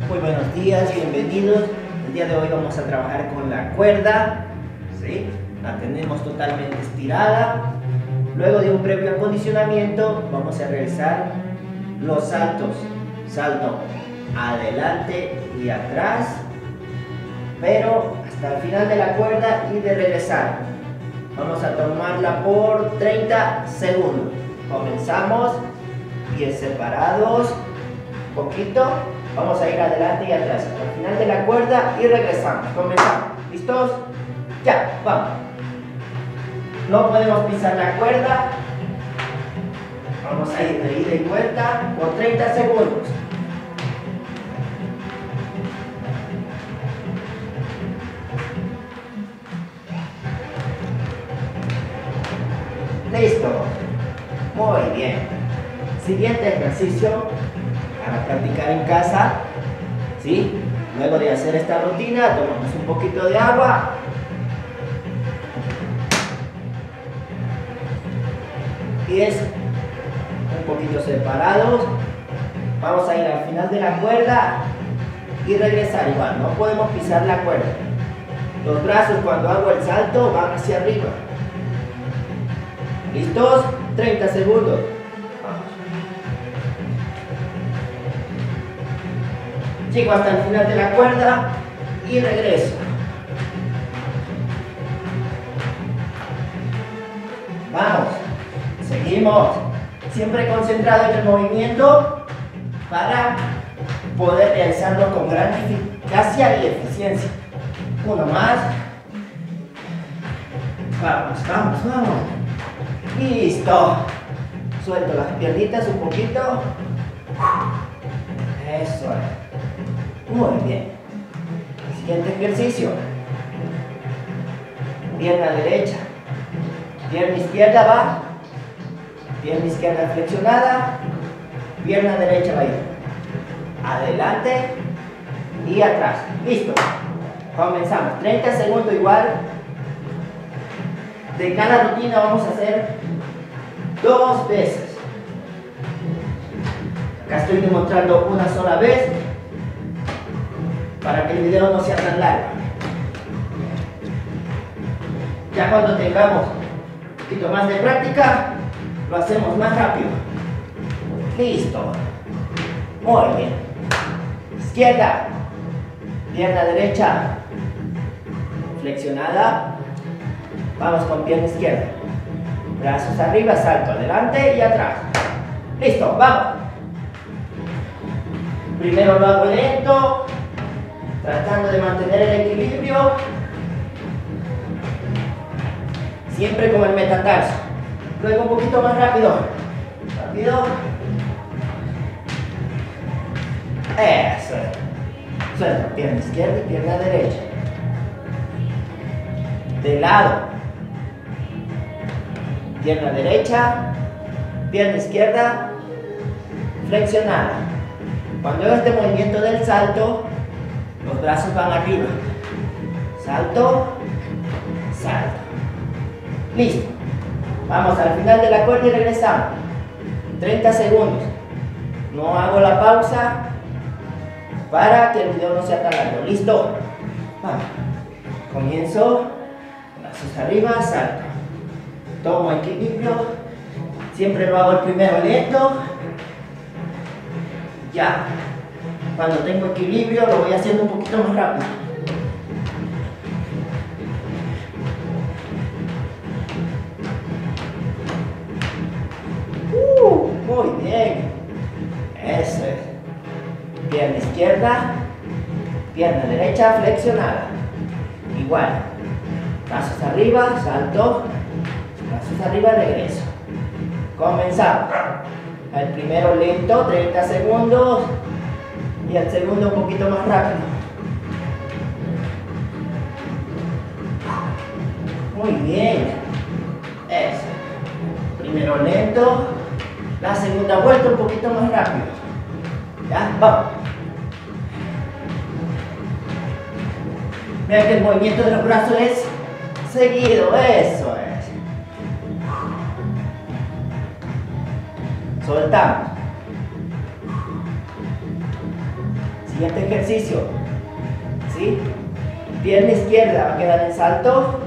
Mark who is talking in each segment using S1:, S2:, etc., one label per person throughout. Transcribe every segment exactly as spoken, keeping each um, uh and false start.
S1: Muy buenos días, bienvenidos. El día de hoy vamos a trabajar con la cuerda, ¿sí? La tenemos totalmente estirada. Luego de un previo acondicionamiento vamos a realizar los saltos. Salto adelante y atrás, pero hasta el final de la cuerda y de regresar. Vamos a tomarla por treinta segundos. Comenzamos, pies separados, poquito. Vamos a ir adelante y atrás, hasta el final de la cuerda y regresamos. Comenzamos. ¿Listos? Ya, vamos. No podemos pisar la cuerda. Vamos a ir de ida y vuelta por treinta segundos. Listo. Muy bien. Siguiente ejercicio para practicar en casa, ¿sí? Luego de hacer esta rutina, tomamos un poquito de agua. Pies un poquito separados. Vamos a ir al final de la cuerda y regresar igual. No podemos pisar la cuerda. Los brazos cuando hago el salto van hacia arriba. ¿Listos? treinta segundos. Llego hasta el final de la cuerda y regreso. Vamos, seguimos. Siempre concentrado en el movimiento para poder realizarlo con gran eficacia y eficiencia. Uno más. Vamos, vamos, vamos. Listo. Suelto las piernitas un poquito. Eso es. Muy bien. Siguiente ejercicio. Pierna derecha. Pierna izquierda va. Pierna izquierda flexionada. Pierna derecha va a ir adelante y atrás. Listo. Comenzamos. treinta segundos igual. De cada rutina vamos a hacer dos veces. Acá estoy demostrando una sola vez para que el video no sea tan largo. Ya cuando tengamos un poquito más de práctica, lo hacemos más rápido. Listo. Muy bien. Izquierda. Pierna derecha. Flexionada. Vamos con pierna izquierda. Brazos arriba, salto adelante y atrás. Listo, vamos. Primero lo hago lento, tratando de mantener el equilibrio. Siempre con el metatarso. Luego un poquito más rápido. Rápido. Eso. Suelta, pierna izquierda y pierna derecha. De lado. Pierna derecha, pierna izquierda, flexionada. Cuando hago este movimiento del salto, los brazos van arriba. Salto, salto. Listo. Vamos al final de la cuerda y regresamos. treinta segundos. No hago la pausa para que el video no sea tan largo. Listo. Vamos. Comienzo. Brazos arriba, salto. Tomo equilibrio. Siempre lo hago el primero lento. Ya. Cuando tengo equilibrio lo voy haciendo un poquito más rápido. Uh, muy bien. Eso es. Pierna izquierda. Pierna derecha flexionada. Igual. Brazos arriba, salto. Brazos arriba, regreso. Comenzamos. El primero lento, treinta segundos. Y el segundo un poquito más rápido. Muy bien. Eso. Primero lento. La segunda vuelta un poquito más rápido. Ya, vamos. Vean que el movimiento de los brazos es seguido. Eso es. Soltamos. Siguiente ejercicio. ¿Sí? Pierna izquierda va a quedar en salto.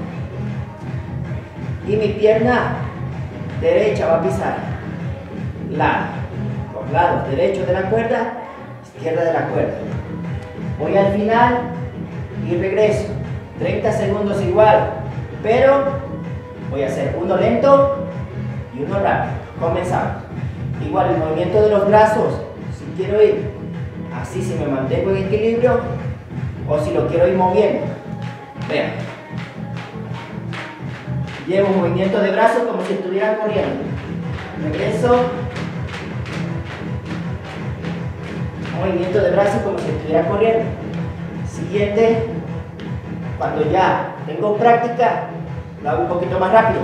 S1: Y mi pierna derecha va a pisar lado. Los lados derechos de la cuerda, izquierda de la cuerda. Voy al final y regreso. treinta segundos igual. Pero voy a hacer uno lento y uno rápido. Comenzamos. Igual el movimiento de los brazos. Si quiero ir así, si me mantengo en equilibrio, o si lo quiero ir moviendo. Vean. Llevo un movimiento de brazos como si estuviera corriendo. Regreso. Movimiento de brazos como si estuviera corriendo. Siguiente. Cuando ya tengo práctica, lo hago un poquito más rápido.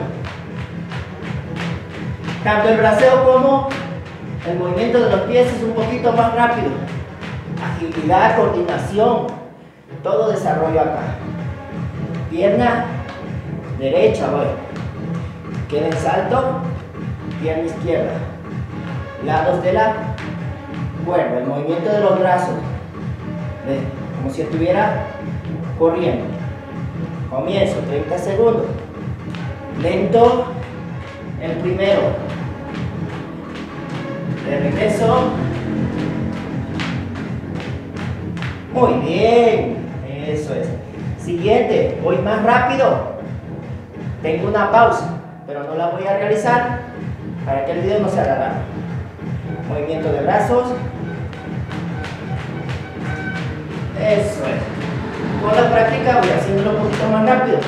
S1: Tanto el braceo como el movimiento de los pies es un poquito más rápido. Agilidad, coordinación, todo desarrollo acá. Pierna derecha, voy. Queda en salto, pierna izquierda. Lados de la cuerda, el movimiento de los brazos. ¿Ves? Como si estuviera corriendo. Comienzo, treinta segundos. Lento, el primero. De regreso. Muy bien, eso es. Siguiente, voy más rápido. Tengo una pausa, pero no la voy a realizar para que el video no se haga largo. Movimiento de brazos. Eso es. Con la práctica voy haciéndolo un poquito más rápido.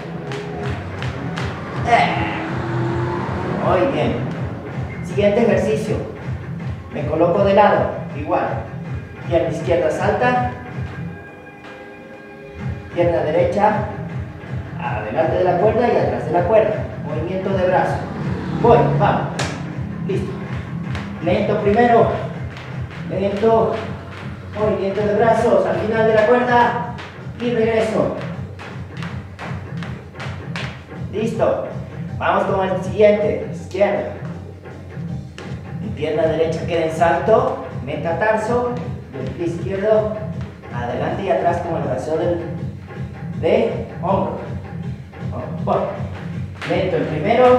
S1: Eh. Muy bien. Siguiente ejercicio. Me coloco de lado, igual. Pierna izquierda salta. Pierna derecha adelante de la cuerda y atrás de la cuerda. Movimiento de brazo. Voy, vamos. Listo. Lento primero. Lento. Movimiento de brazos al final de la cuerda. Y regreso. Listo. Vamos con el siguiente. Izquierda. Mi pierna derecha queda en salto. Metatarso. El pie izquierdo adelante y atrás como el braceo del de hombro. Voy. Lento el primero.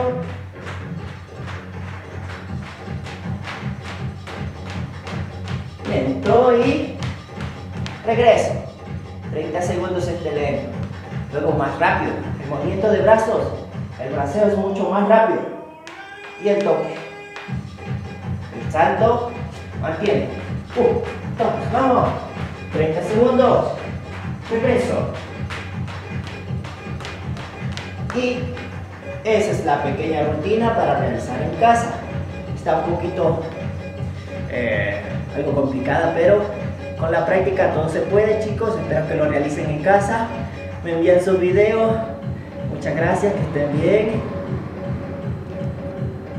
S1: Lento y regreso. treinta segundos este lento. Luego más rápido. El movimiento de brazos. El braceo es mucho más rápido. Y el toque. El salto. Mantiene. Uh, dos, vamos. treinta segundos. Regreso. Y esa es la pequeña rutina para realizar en casa. Está un poquito eh, algo complicada, pero con la práctica todo se puede, chicos. Espero que lo realicen en casa. Me envían sus videos. Muchas gracias, que estén bien.